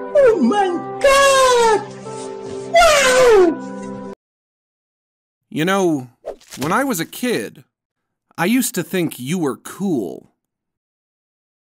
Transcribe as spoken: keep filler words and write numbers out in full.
Oh my God! Wow! You know, when I was a kid, I used to think you were cool.